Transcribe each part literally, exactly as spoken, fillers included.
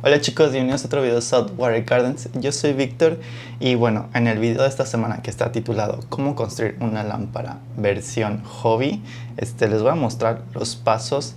Hola chicos, bienvenidos a otro video de Saltwater Gardens. Yo soy Víctor y bueno, en el video de esta semana que está titulado ¿Cómo construir una lámpara versión hobby? Este, les voy a mostrar los pasos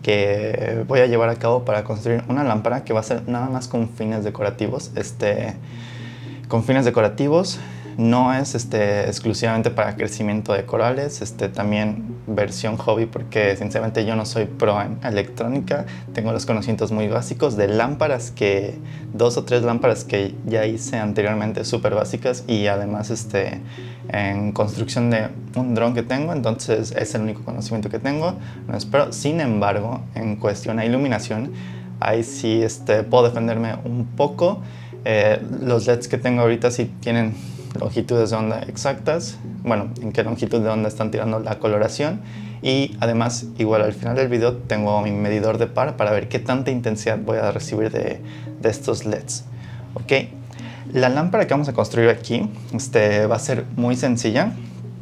que voy a llevar a cabo para construir una lámpara que va a ser nada más con fines decorativos. Este, con fines decorativos, no es este, exclusivamente para crecimiento de corales, este, también versión hobby porque sinceramente yo no soy pro en electrónica, tengo los conocimientos muy básicos de lámparas, que dos o tres lámparas que ya hice anteriormente súper básicas, y además este, en construcción de un dron que tengo, entonces es el único conocimiento que tengo, no espero. Sin embargo, en cuestión a iluminación, ahí sí este, puedo defenderme un poco. Eh, los L E Ds que tengo ahorita sí tienen longitudes de onda exactas, bueno, en qué longitud de onda están tirando la coloración, y además igual al final del video tengo mi medidor de par para ver qué tanta intensidad voy a recibir de, de estos L E Ds. Ok, la lámpara que vamos a construir aquí este, va a ser muy sencilla,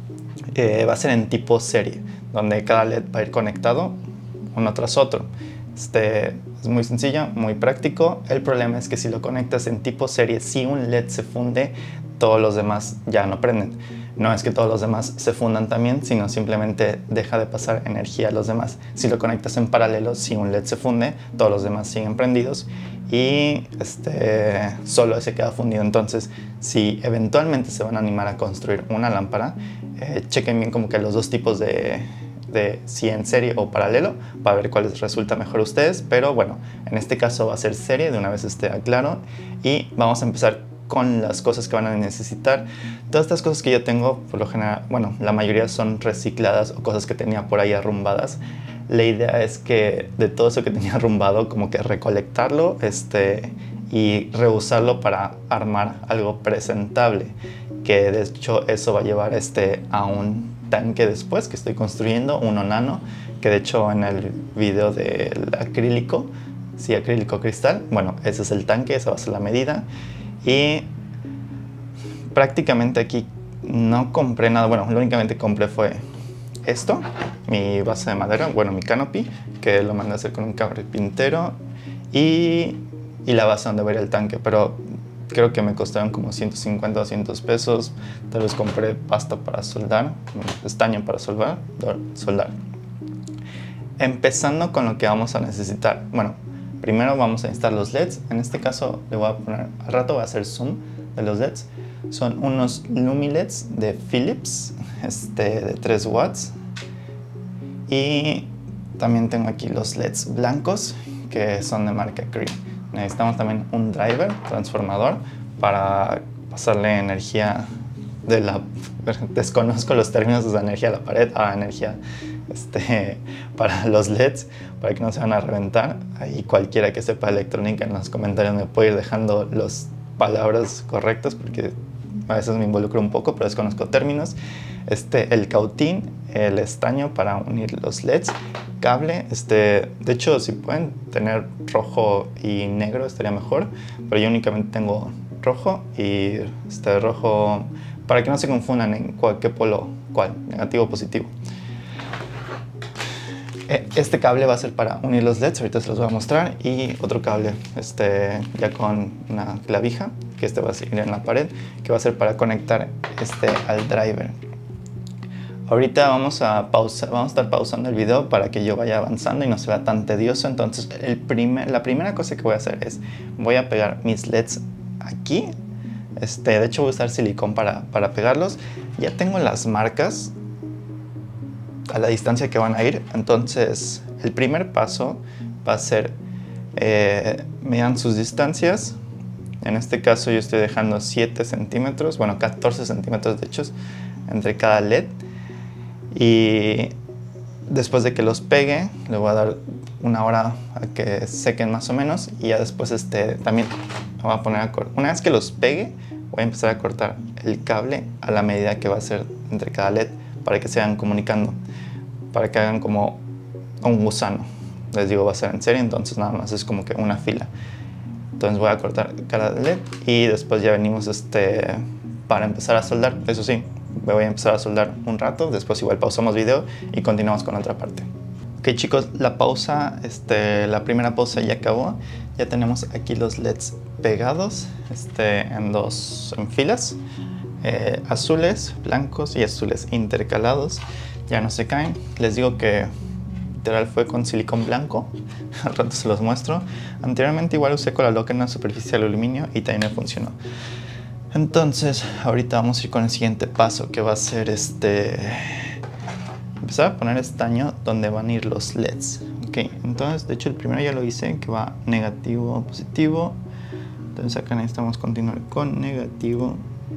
eh, va a ser en tipo serie, donde cada L E D va a ir conectado uno tras otro. Este, es muy sencilla, muy práctico. El problema es que si lo conectas en tipo serie, si un L E D se funde, todos los demás ya no prenden. No es que todos los demás se fundan también, sino simplemente deja de pasar energía a los demás. Si lo conectas en paralelo, si un L E D se funde, todos los demás siguen prendidos y este, solo ese queda fundido. Entonces, si eventualmente se van a animar a construir una lámpara, eh, chequen bien como que los dos tipos de, de si en serie o paralelo, para ver cuál les resulta mejor a ustedes. Pero bueno, en este caso va a ser serie, de una vez esté aclaro, y vamos a empezar con las cosas que van a necesitar. Todas estas cosas que yo tengo, por lo general, bueno, la mayoría son recicladas o cosas que tenía por ahí arrumbadas. La idea es que de todo eso que tenía arrumbado, como que recolectarlo este, y reusarlo para armar algo presentable, que de hecho eso va a llevar este, a un tanque después que estoy construyendo, uno nano, que de hecho en el video del acrílico, sí, acrílico cristal, bueno, ese es el tanque, esa va a ser la medida. Y prácticamente aquí no compré nada, bueno, lo únicamente compré fue esto, mi base de madera, bueno, mi canopy, que lo mandé a hacer con un carpintero, y, y la base donde va a ir el tanque, pero creo que me costaron como ciento cincuenta o doscientos pesos. Tal vez compré pasta para soldar, estaño para soldar, soldar. Empezando con lo que vamos a necesitar, bueno, primero vamos a instalar los L E Ds. En este caso le voy a poner, al rato voy a hacer zoom de los L E Ds. Son unos Lumi L E Ds de Philips, este, de tres watts. Y también tengo aquí los L E Ds blancos, que son de marca Cree. Necesitamos también un driver, transformador, para pasarle energía de la... desconozco los términos de energía a la pared, a energía este, para los L E Ds, para que no se van a reventar. Ahí cualquiera que sepa electrónica en los comentarios me puede ir dejando las palabras correctas, porque a veces me involucro un poco, pero desconozco términos. Este, el cautín, el estaño para unir los L E Ds, cable, este, de hecho si pueden tener rojo y negro estaría mejor, pero yo únicamente tengo rojo, y este rojo para que no se confundan en cuál, qué polo, cuál, negativo o positivo. Este cable va a ser para unir los L E Ds, ahorita se los voy a mostrar, y otro cable este, ya con una clavija, que este va a seguir en la pared, que va a ser para conectar este al driver. Ahorita vamos a, pausa, vamos a estar pausando el video para que yo vaya avanzando y no se vea tan tedioso. Entonces el primer, la primera cosa que voy a hacer es, voy a pegar mis L E Ds aquí. Este, de hecho voy a usar silicón para, para pegarlos. Ya tengo las marcas a la distancia que van a ir. Entonces el primer paso va a ser, eh, medan sus distancias. En este caso yo estoy dejando siete centímetros, bueno, catorce centímetros de hecho, entre cada L E D. Y después de que los pegue, le voy a dar una hora a que sequen más o menos, y ya después este, también voy a poner a cortar. Una vez que los pegue, voy a empezar a cortar el cable a la medida que va a ser entre cada L E D, para que se vayan comunicando, para que hagan como un gusano. Les digo, va a ser en serie, entonces nada más es como que una fila. Entonces voy a cortar cada L E D y después ya venimos este, para empezar a soldar. Eso sí, me voy a empezar a soldar un rato, después igual pausamos video y continuamos con otra parte. Ok chicos, la pausa, este, la primera pausa ya acabó. ya tenemos aquí los L E Ds pegados este, en dos en filas, eh, azules, blancos y azules intercalados. Ya no se caen. Les digo que literal fue con silicón blanco. Al rato se los muestro. Anteriormente igual usé Colalock en una superficie de aluminio y también me funcionó. Entonces ahorita vamos a ir con el siguiente paso, que va a ser este empezar a poner estaño donde van a ir los L E Ds. Ok, entonces de hecho el primero ya lo hice, que va negativo, positivo. Entonces acá necesitamos continuar con negativo.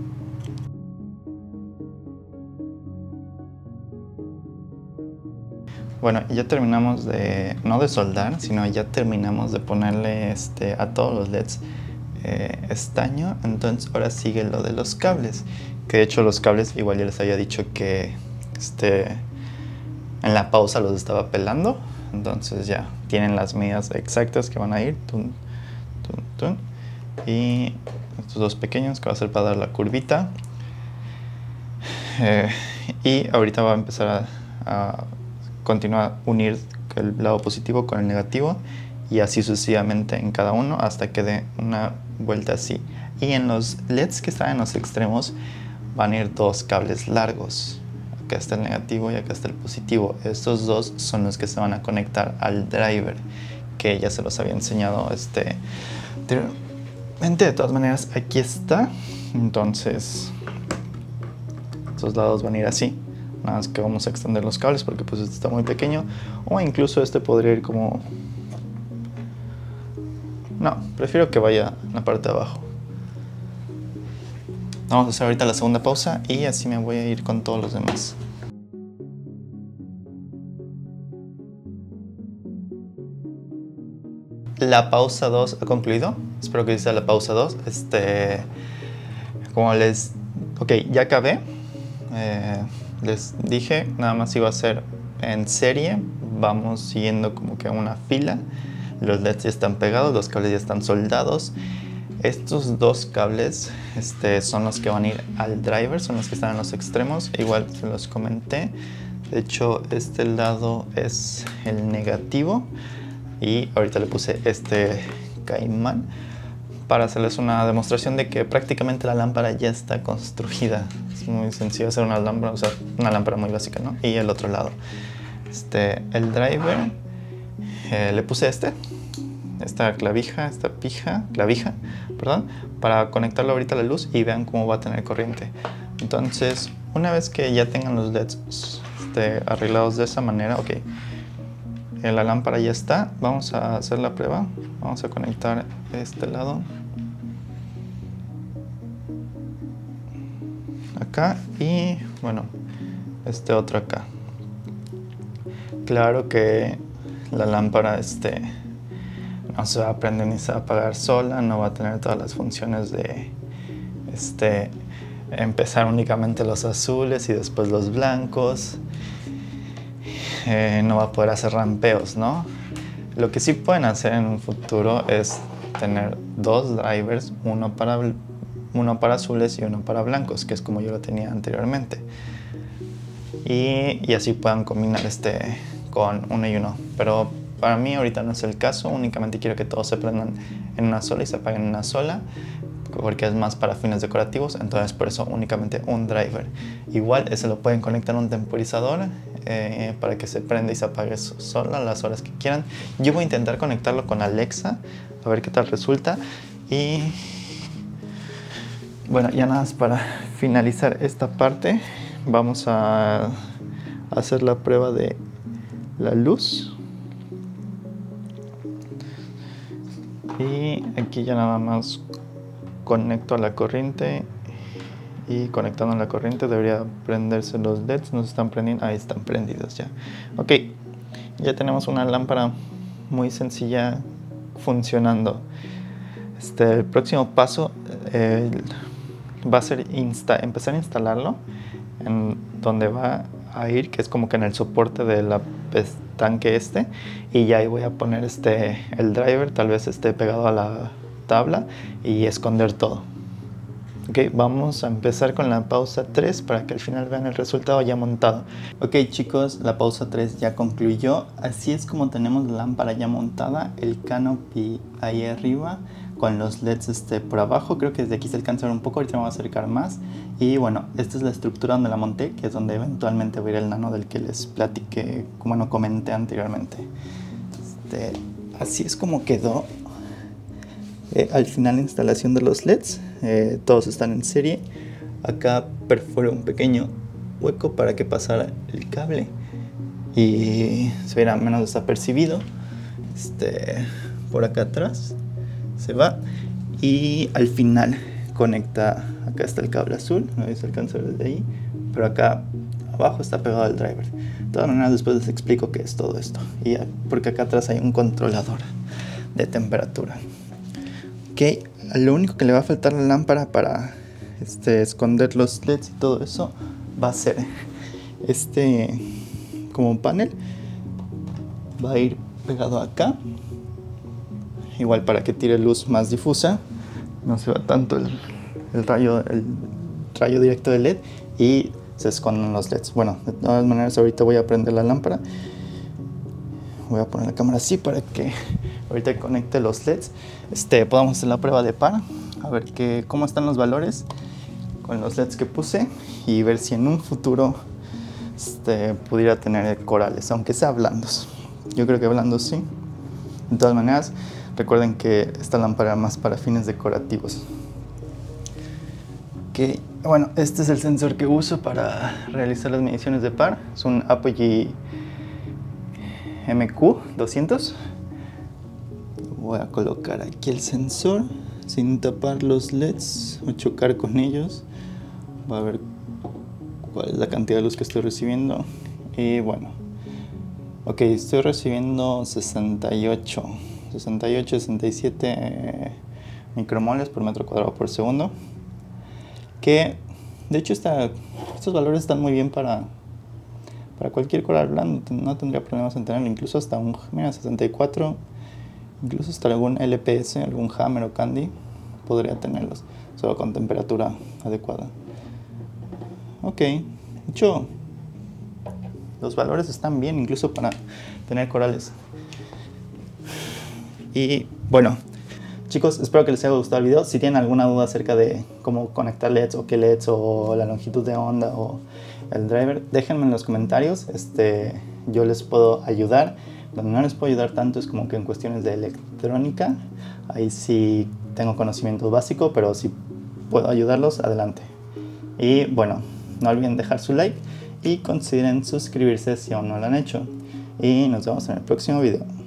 Bueno, ya terminamos de, no de soldar, sino ya terminamos de ponerle este, a todos los L E Ds eh, estaño. Entonces ahora sigue lo de los cables, que de hecho los cables igual ya les había dicho que este, en la pausa los estaba pelando. Entonces ya tienen las medidas exactas que van a ir. Tun, tun, tun. Y estos dos pequeños que va a ser para dar la curvita. Eh, y ahorita va a empezar a, a continuar a unir el lado positivo con el negativo. Y así sucesivamente en cada uno hasta que dé una vuelta así. Y en los L E Ds que están en los extremos van a ir dos cables largos. Acá está el negativo y acá está el positivo. Estos dos son los que se van a conectar al driver, que ya se los había enseñado este anteriormente. De todas maneras, aquí está. Entonces, estos lados van a ir así. Nada más que vamos a extender los cables porque pues este está muy pequeño. O incluso este podría ir como... No, prefiero que vaya en la parte de abajo. Vamos a hacer ahorita la segunda pausa y así me voy a ir con todos los demás. La pausa dos ha concluido. Espero que sea la pausa dos. Este, como les... Ok, ya acabé. Eh, les dije, nada más iba a hacer en serie. Vamos siguiendo como que una fila. Los L E Ds ya están pegados, los cables ya están soldados. Estos dos cables este, son los que van a ir al driver, son los que están en los extremos. Igual se los comenté. De hecho, este lado es el negativo. Y ahorita le puse este caimán para hacerles una demostración de que prácticamente la lámpara ya está construida. Es muy sencillo hacer una lámpara, o sea, una lámpara muy básica, ¿no? Y el otro lado. Este, el driver, eh, le puse este. Esta clavija, esta pija, clavija, perdón, para conectarlo ahorita a la luz y vean cómo va a tener corriente. Entonces, una vez que ya tengan los L E Ds este, arreglados de esa manera, ok, la lámpara ya está. Vamos a hacer la prueba. Vamos a conectar este lado acá y bueno, este otro acá. Claro que la lámpara este no se va a prender ni se va a apagar sola, no va a tener todas las funciones de este, empezar únicamente los azules y después los blancos. Eh, no va a poder hacer rampeos, ¿no? Lo que sí pueden hacer en un futuro es tener dos drivers, uno para, uno para azules y uno para blancos, que es como yo lo tenía anteriormente. Y, y así puedan combinar este con uno y uno. Pero para mí ahorita no es el caso, únicamente quiero que todos se prendan en una sola y se apaguen en una sola, porque es más para fines decorativos, entonces por eso únicamente un driver. Igual ese lo pueden conectar a un temporizador eh, para que se prenda y se apague sola las horas que quieran. Yo voy a intentar conectarlo con Alexa, a ver qué tal resulta. Y bueno, ya nada más para finalizar esta parte, vamos a hacer la prueba de la luz. Y aquí ya nada más conecto a la corriente y conectando a la corriente debería prenderse los L E Ds. No se están prendiendo, ahí están prendidos ya. Ok, ya tenemos una lámpara muy sencilla funcionando. Este, el próximo paso eh, va a ser insta empezar a instalarlo en donde va a ir, que es como que en el soporte de la tanque este, y ya ahí voy a poner este el driver, tal vez esté pegado a la tabla y esconder todo. Ok, vamos a empezar con la pausa tres para que al final vean el resultado ya montado. Ok chicos, la pausa tres ya concluyó. Así es como tenemos la lámpara ya montada, el canopy ahí arriba con los L E Ds este, por abajo. Creo que desde aquí se alcanza a ver un poco, ahorita me voy a acercar más. Y bueno, esta es la estructura donde la monté, que es donde eventualmente va a ir el nano del que les platiqué, como no comenté anteriormente. Este, así es como quedó. Eh, al final la instalación de los L E Ds, eh, todos están en serie. Acá perforé un pequeño hueco para que pasara el cable y se viera menos desapercibido. Este, por acá atrás se va y al final conecta, acá está el cable azul, no sé si se alcanza a ver desde ahí, pero acá abajo está pegado el driver. De todas maneras después les explico qué es todo esto, y porque acá atrás hay un controlador de temperatura. Ok, lo único que le va a faltar a la lámpara para este, esconder los L E Ds y todo eso va a ser este como panel, va a ir pegado acá, igual para que tire luz más difusa, no se va tanto el, el, rayo, el rayo directo del L E D y se esconden los L E Ds. Bueno, de todas maneras ahorita voy a prender la lámpara, voy a poner la cámara así para que ahorita conecte los L E Ds, este, podamos hacer la prueba de par, a ver que, cómo están los valores con los L E Ds que puse y ver si en un futuro este, pudiera tener corales, aunque sea blandos. Yo creo que blandos sí. De todas maneras, recuerden que esta lámpara más para fines decorativos. Ok, bueno, este es el sensor que uso para realizar las mediciones de par. Es un Apogee M Q doscientos. Voy a colocar aquí el sensor sin tapar los L E Ds o chocar con ellos. Voy a ver cuál es la cantidad de luz que estoy recibiendo. Y bueno, ok, estoy recibiendo sesenta y ocho, sesenta y siete eh, micromoles por metro cuadrado por segundo. Que de hecho esta, estos valores están muy bien para, para cualquier coral blando. No tendría problemas en tenerlo, incluso hasta un, mira, sesenta y cuatro. Incluso hasta algún L P S, algún Hammer o Candy podría tenerlos, solo con temperatura adecuada. Ok, de hecho los valores están bien incluso para tener corales. Y bueno, chicos, espero que les haya gustado el video. Si tienen alguna duda acerca de cómo conectar L E Ds o qué L E Ds o la longitud de onda o el driver, déjenme en los comentarios, este, yo les puedo ayudar. Donde no les puedo ayudar tanto es como que en cuestiones de electrónica. Ahí sí tengo conocimiento básico, pero si puedo ayudarlos, adelante. Y bueno, no olviden dejar su like y consideren suscribirse si aún no lo han hecho. Y nos vemos en el próximo video.